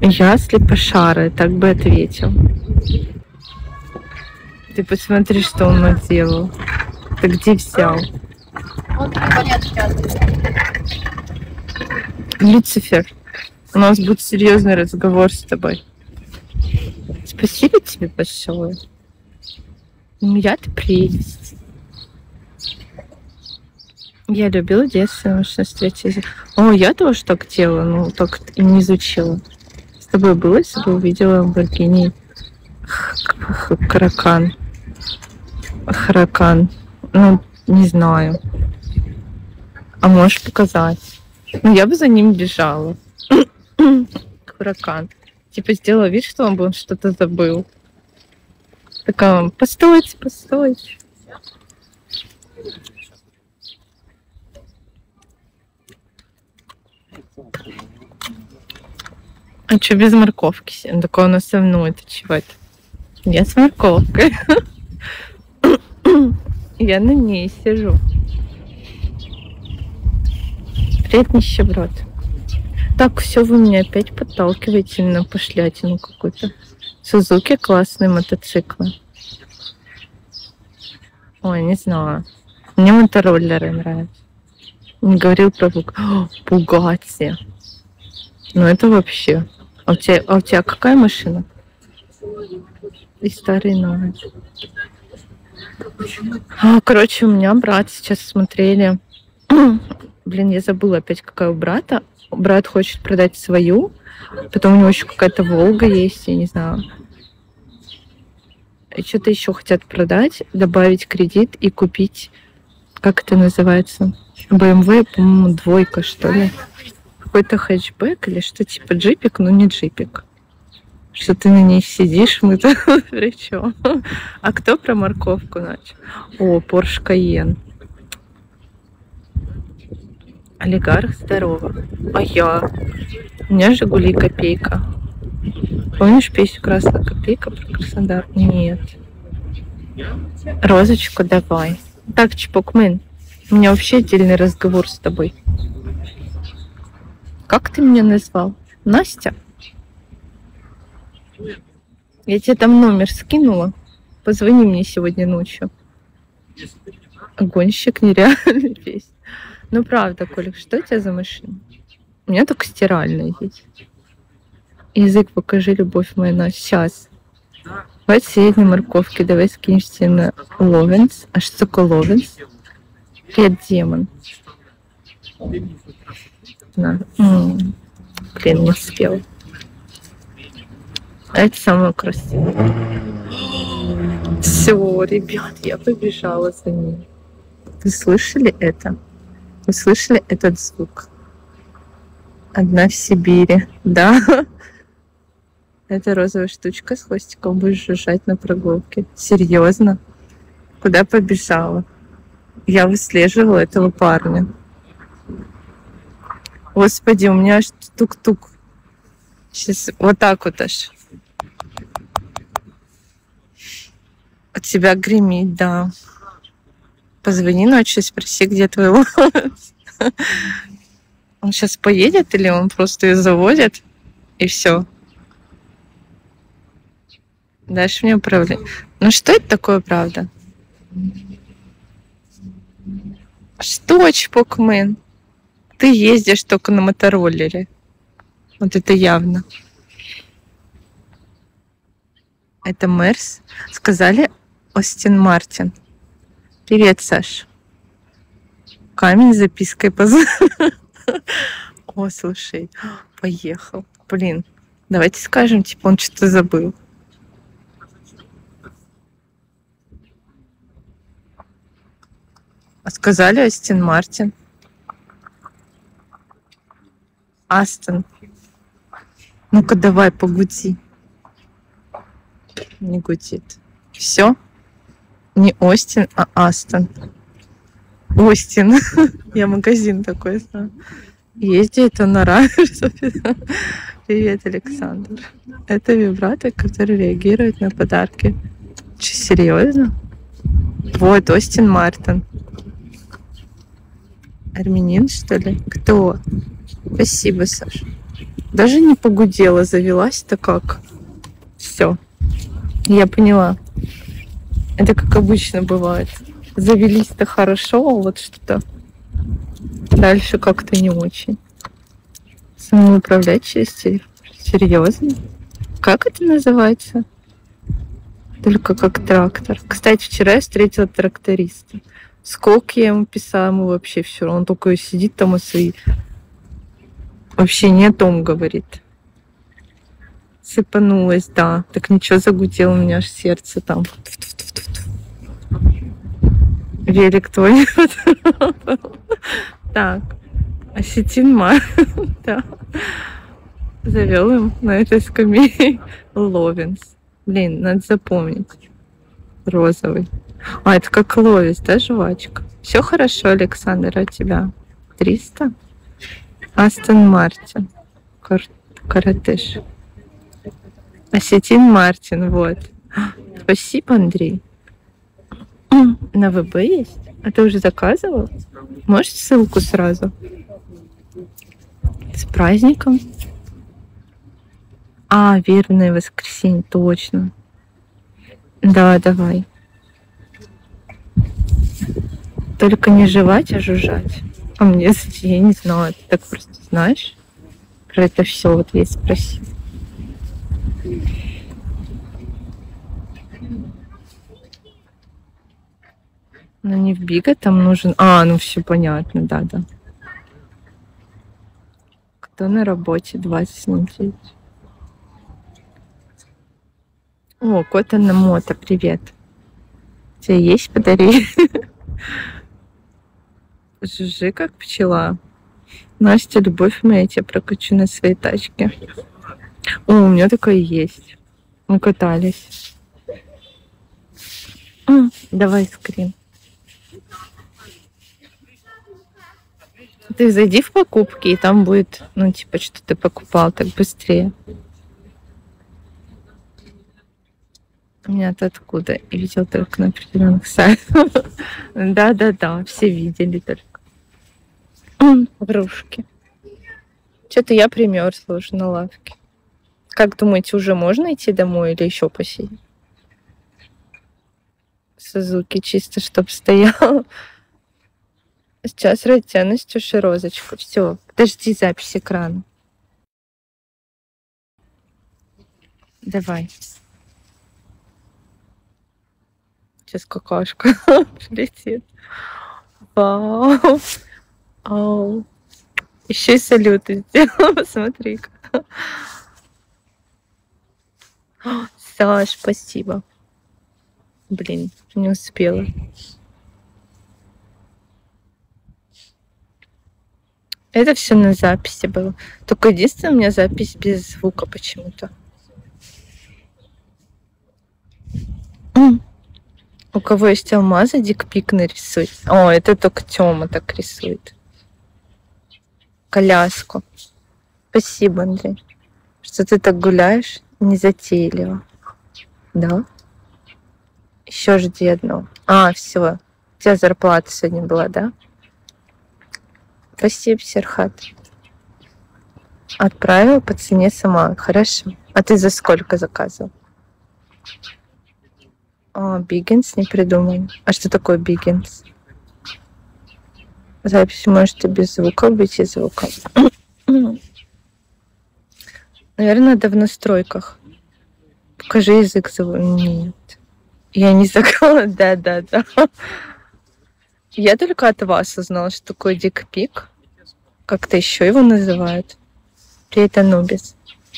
Я слепошарая, так бы ответил. Ты посмотри, что он наделал. Ты где взял? Вот монеточки остались. Люцифер, у нас будет серьезный разговор с тобой. Спасибо тебе большое. Я-то прелесть. Я любила детство, что встретились. О, я тоже так делала, но так и не изучила. С тобой было, если бы увидела Lamborghini Huracan. Ну, не знаю. А можешь показать? Ну, я бы за ним бежала. Huracan. Типа сделала вид, что он бы что-то забыл. Такая, постойте, постойте. А что без морковки? Он такой, у нас со мной, это чего это? Я с морковкой. Я на ней сижу. Привет, нищеброд. Так, все, вы меня опять подталкиваете на пошлятину какую-то. Сузуки классные мотоциклы. Ой, не знаю. Мне мотороллеры нравятся. Не говорил про Бугатти. Ну это вообще. А у тебя какая машина? И старый, и новый. Короче, у меня брат сейчас смотрели. Блин, я забыла опять, какая у брата. Брат хочет продать свою. Потом у него еще какая-то Волга есть, я не знаю. И что-то еще хотят продать, добавить кредит и купить, как это называется, BMW, по-моему, 2, что ли. Какой-то хэтчбэк или что, типа джипик, но не джипик. Что ты на ней сидишь, мы-то при чем? А кто про морковку начал? О, Porsche Cayenne. Олигарх, здорово. А я? У меня Жигули копейка. Помнишь песню «Красная копейка» про Краснодар? Нет. Розочку давай. Так, Чпокмен, у меня вообще отдельный разговор с тобой. Как ты меня назвал? Настя? Я тебе там номер скинула. Позвони мне сегодня ночью. Гонщик нереальный песня. Ну правда, Колик, что у тебя за машина? У меня только стиральная есть. Язык покажи, любовь моя, на сейчас. Давай средней морковки, давай скинешься на Ловенс. А что такое Ловенс? Привет, демон. На. Блин, не успел. А это самое красивое. Все, ребят, я побежала за ним. Вы слышали это? Вы слышали этот звук? Одна в Сибири, да? Это розовая штучка с хвостиком, будешь жужжать на прогулке. Серьезно? Куда побежала? Я выслеживала этого парня. Господи, у меня аж тук-тук. Сейчас вот так вот аж. От тебя гремит, да. Позвони ночью, спроси, где твой ловец. Он сейчас поедет или он просто ее заводит и все? Дальше мне управление. Ну что это такое, правда? Что, Чпокмен? Ты ездишь только на мотороллере. Вот это явно. Это Мерс. Сказали Остин Мартин. Привет, Саш. Камень с запиской О, слушай, поехал. Блин, давайте скажем, типа он что-то забыл. А сказали Астон Мартин. Астон. Ну-ка давай, погуди. Не гудит. Все? Не Остин, а Астон. Остин. Я магазин такой знаю. Ездит он на Раверсов. Привет, Александр. Это вибратор, который реагирует на подарки. Че, серьезно? Вот, Остин Мартин. Армянин, что ли? Кто? Спасибо, Саша. Даже не погудела, завелась-то как. Все, я поняла. Это как обычно бывает. Завелись-то хорошо, а вот что-то дальше как-то не очень. Самоуправлять через телефон. Серьезно? Как это называется? Только как трактор. Кстати, вчера я встретила тракториста. Сколько я ему писала, ему вообще все равно. Он только сидит там и свои... Вообще не о том говорит. Сыпанулась, да. Так ничего, загудело у меня аж сердце там. Велик твой. Так. Осетин Мар. Да. Завел им на этой скамье Ловенс. Блин, надо запомнить. Розовый. А, это как Ловис, да, жвачка? Все хорошо, Александр, а у тебя? 300? Астон Мартин. Каратыш. Осетин Мартин, вот. Спасибо, Андрей. На ВБ есть? А ты уже заказывал? Можешь ссылку сразу? С праздником? А, верное воскресенье, точно. Да, давай. Только не жевать, а жужжать. А мне, я не знаю, ты так просто знаешь? Про это все вот я спросила. Но не в Бига там нужен... А, ну все понятно, да. Кто на работе 20 недель? О, Кота на мото, привет. У тебя есть подари? Жужжи, как пчела. Настя, любовь моя, я тебя прокачу на своей тачке. О, у меня такое есть. Мы катались. Давай скрин. Ты зайди в покупки, и там будет, ну, типа, что ты покупал, так быстрее. У меня-то откуда? И видел только на определенных сайтах. Да, все видели только. Врушки. Что-то я примерзла уже на лавке. Как думаете, уже можно идти домой или еще посидеть? Сузуки чисто, чтоб стоял. Сейчас ради Настюши розочку. Все, подожди запись экрана. Давай. Сейчас какашка прилетит. Вау. Ау. Еще и салюты сделала. Посмотри-ка. Саш, спасибо. Блин, не успела. Это все на записи было. Только единственное, у меня запись без звука почему-то. У кого есть алмазы, дикпик нарисуй. О, это только Тёма так рисует. Коляску. Спасибо, Андрей, что ты так гуляешь незатейливо. Да? Еще жди одно. А, все. У тебя зарплата сегодня была, да? Спасибо, Серхат. Отправила по цене сама. Хорошо. А ты за сколько заказывал? О, Биггинс не придумал. А что такое Биггинс? Запись может и без звука быть, и звука. Наверное, надо в настройках. Покажи язык. Нет. Я не заказала. Да. Я только от вас узнала, что такое дикпик. Как-то еще его называют. Привет, Анубис.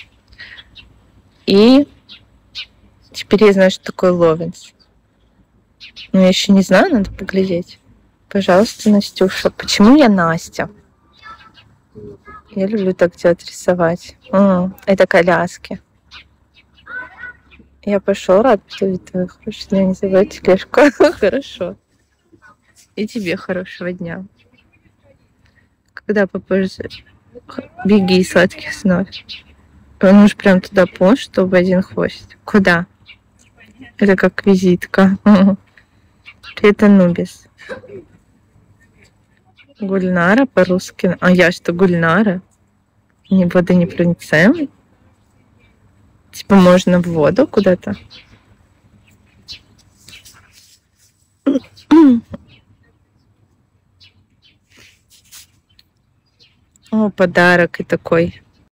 И теперь я знаю, что такое Ловенс. Но я еще не знаю, надо поглядеть. Пожалуйста, Настюша. Почему я Настя? Я люблю так делать, рисовать. Это коляски. Я пошел, рад твоих хороших дня. Не забывай тележку. Хорошо. И тебе хорошего дня. Когда попозже, беги, сладких снов. Он уж прям туда полз, чтобы один хвостик. Куда? Это как визитка. Привет, Анубис. Гульнара по-русски. А я что, Гульнара? Не водонепроницаемый? Типа можно в воду куда-то? О, подарок и такой